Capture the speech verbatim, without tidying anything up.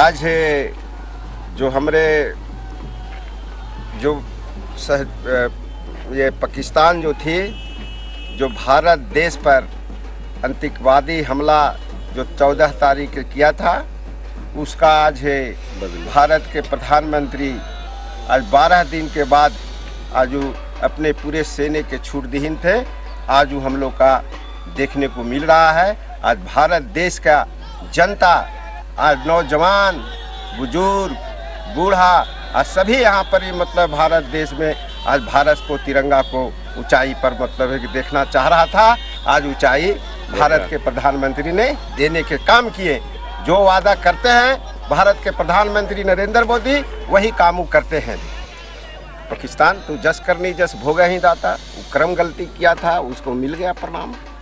आज जो हमारे जो सह, ये पाकिस्तान जो थी, जो भारत देश पर आतंकवादी हमला जो चौदह तारीख को किया था, उसका आज है भारत के प्रधानमंत्री आज बारह दिन के बाद आज अपने पूरे सेना के छूटदीन थे। आज वो हम लोग का देखने को मिल रहा है। आज भारत देश का जनता, आज नौजवान, बुजुर्ग, बूढ़ा, आज सभी यहाँ पर ही मतलब भारत देश में आज भारत को तिरंगा को ऊंचाई पर मतलब है कि देखना चाह रहा था। आज ऊंचाई भारत के प्रधानमंत्री ने देने के काम किए। जो वादा करते हैं भारत के प्रधानमंत्री नरेंद्र मोदी, वही काम करते हैं। पाकिस्तान तो जस करनी जस भोगा ही दाता, वो क्रम गलती किया था, उसको मिल गया परिणाम।